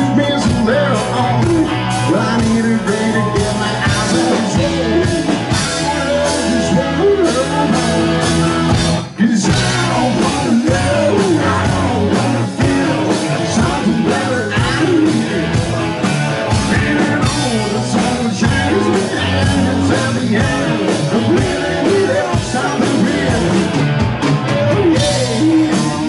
with me so little on. Well, I need a day to get my eyes on you. I love this world, 'cause I don't wanna know, I don't wanna feel something better out here. And all the sun shines and it's at the end. I'm living without something real. Oh yeah.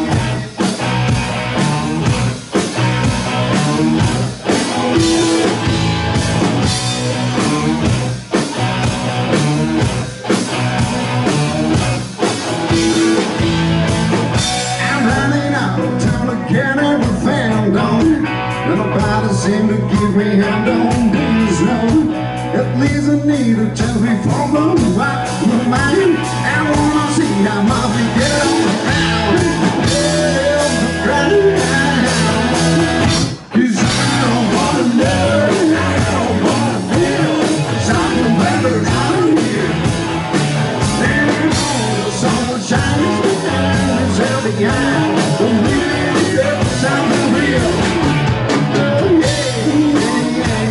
Get everything done, and nobody seem to give me a don't please no. At least I need to tell me from the right of mind. I wanna see how my feet get on the ground. Yeah, the ground. 'Cause I don't wanna know, I don't wanna feel something better out here. And all the sun shines and it's heavy eye. Something real. Oh yeah, yeah, yeah.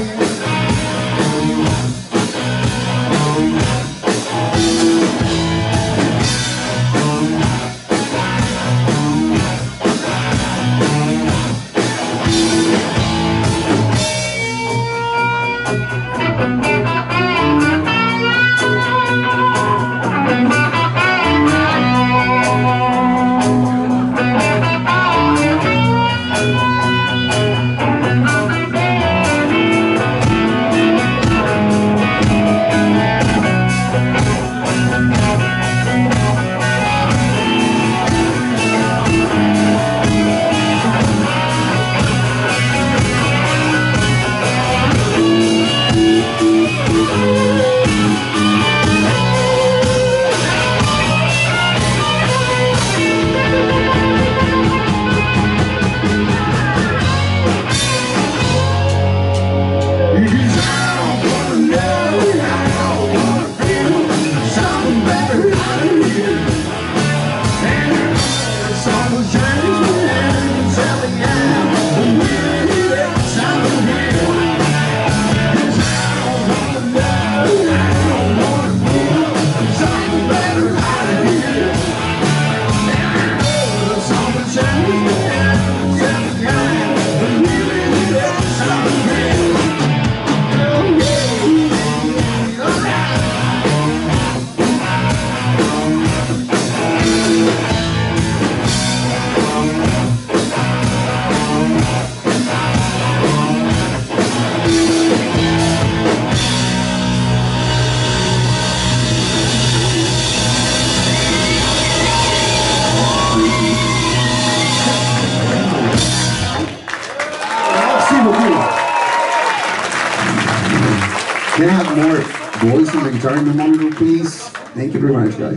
Can I have more voice on the guitar in the monitor, please? Thank you very much, guys.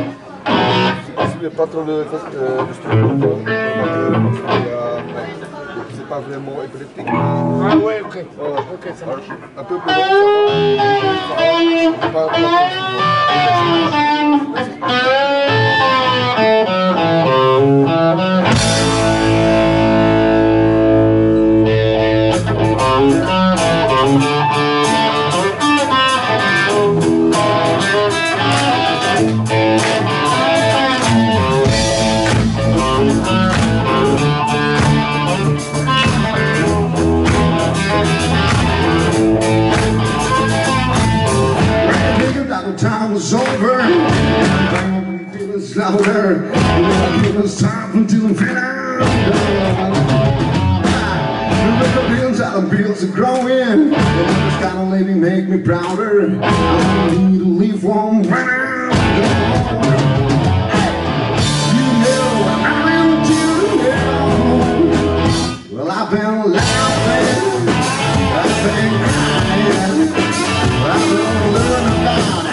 Si vous pas trop le structure, c'est pas vraiment épileptique. Ah ouais, ok. Ok, ça marche. Un peu plus long, ça va. Time was over, I'm feeling louder, it's time until I'm feeling. The bills out of bills are growing, this kind of living make me prouder. I need to live one when you know I'm into you. Well, I've been laughing, I've been crying, I've been learning about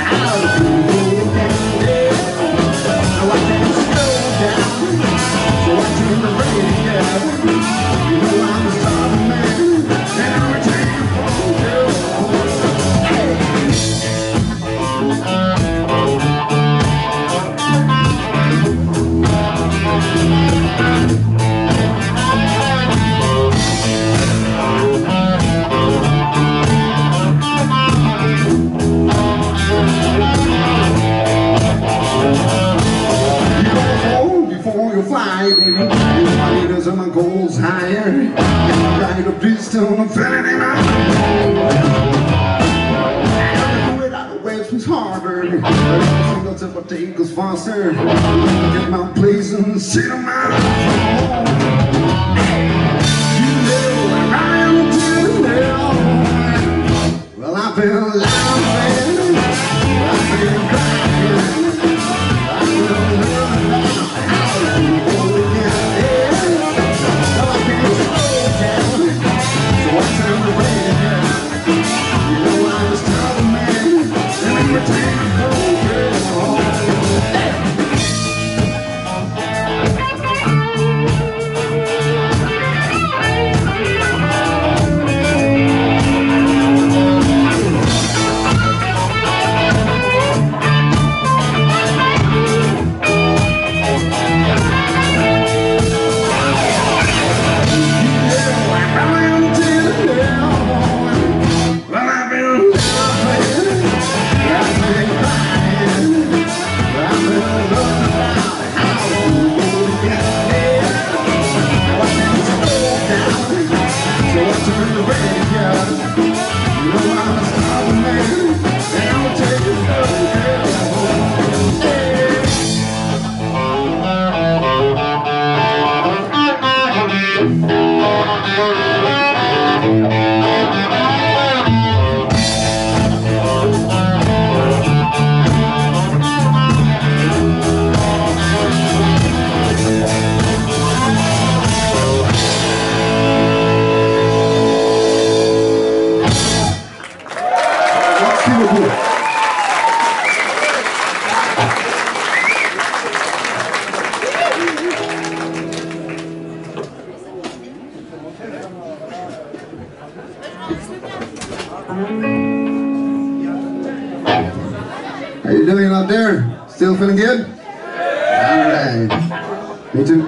like a pistol, I'm feeling it out. Without the waves was harder. Single tip I take goes faster. Get my place and sit on my phone. You know where I am till now. Well, I've been laughing, I've been crying, I've been learning how to get there. So I can't slow down, so I turn the radio. You know I'm a stubborn man, and I'm a How you doing out there? Still feeling good? Alright. Me too.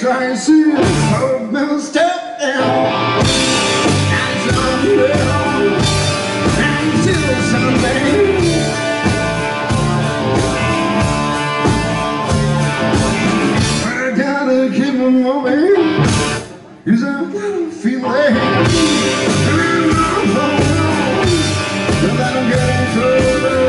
try to see it, so never step down. Nights on the hill, until Sunday. I gotta keep on moving, 'cause I gotta feel it. And I'm that I'm getting further.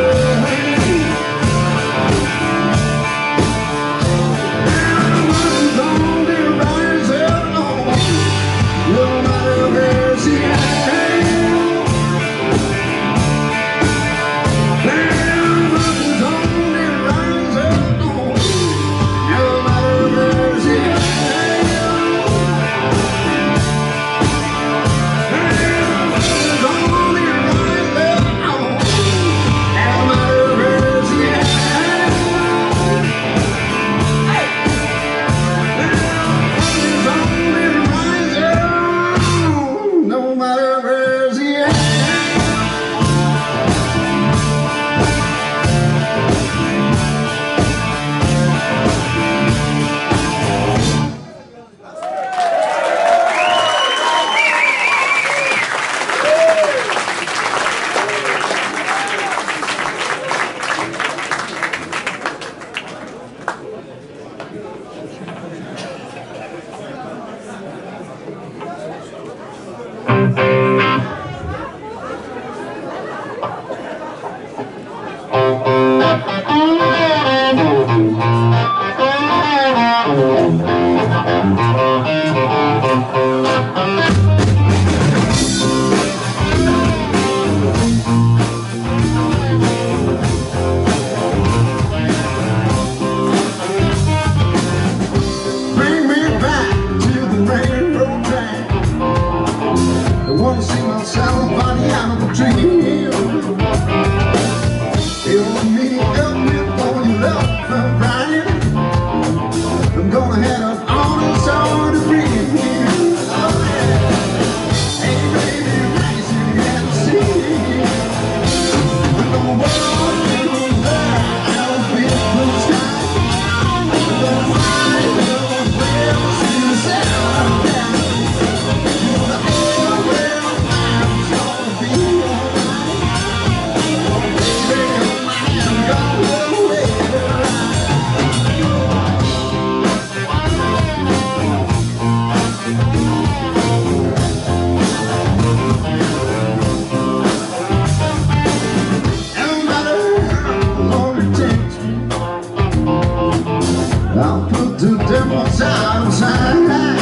I'll put the devils outside.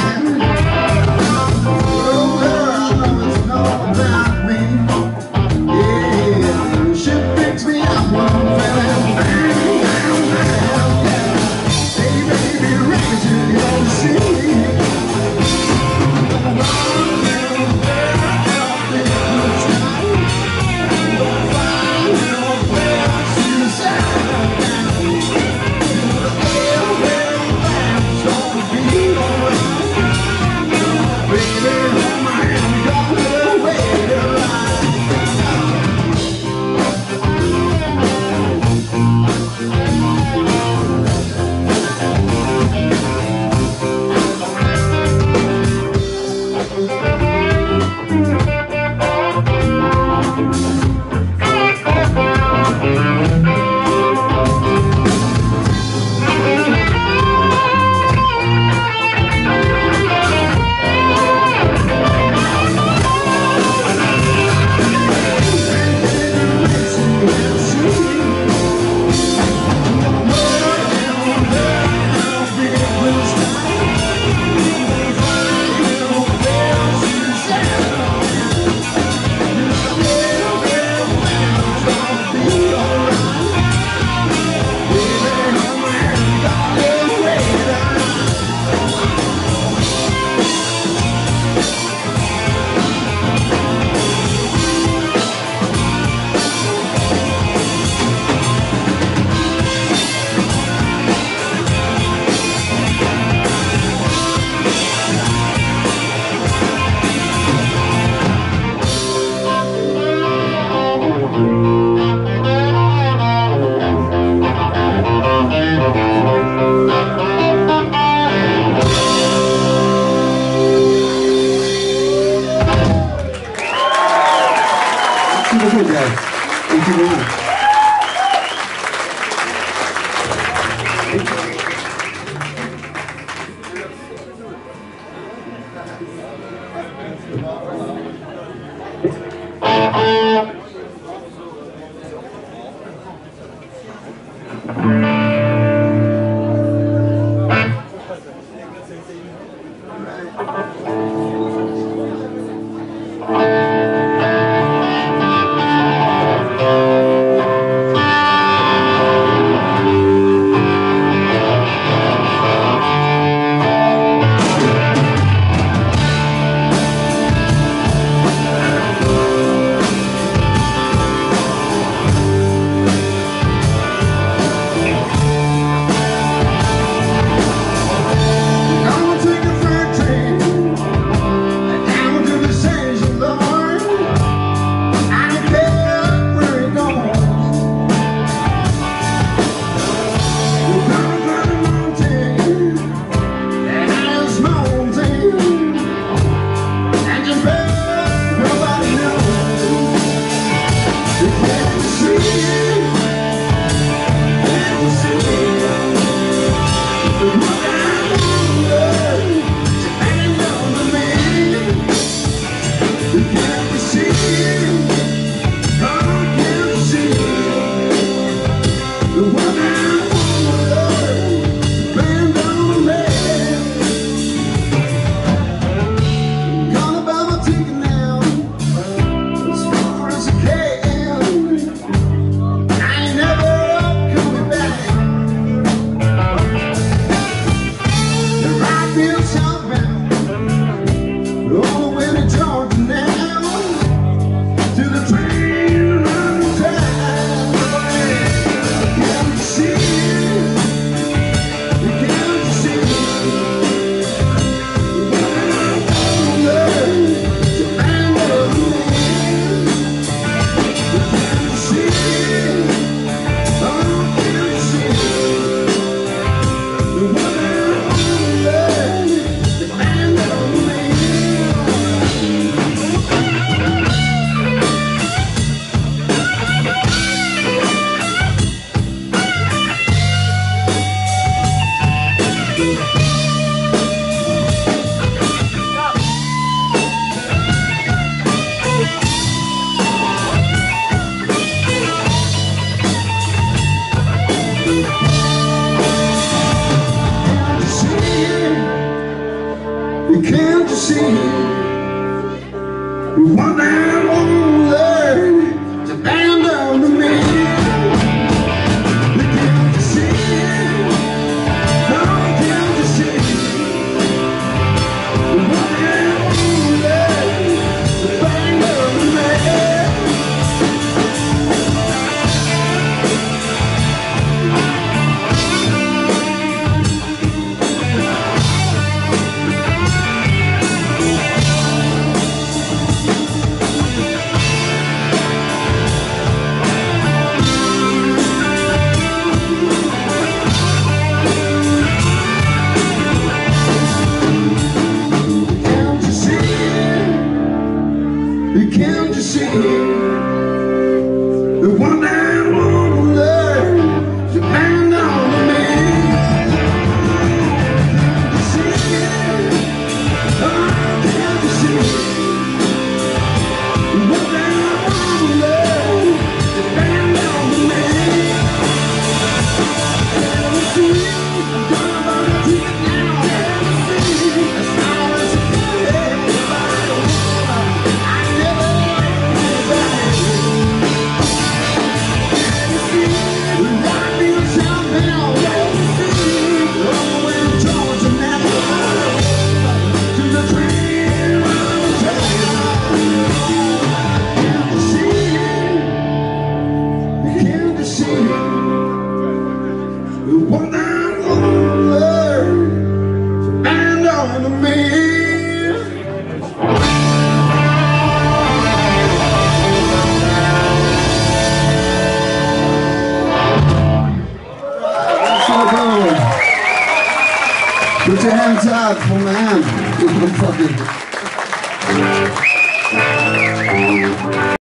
Oh girl, I know it's not about me. Yeah, she picks me up when I'm feeling bang, bang, bang, yeah. Hey baby, raise it, you'll see. Can't you see? One night won't learn to abandon me. Can't you see? Oh, can't you see? One night won't learn to abandon me. Can't you see? The one that won't learn to bend on me. Can't you see? Oh, can't you see? The one that won't learn to bend on me. Can't you see? I'm gonna take it now. Can't you see? As long as you feel one that won't learn to bend on me. Put your hands up for man.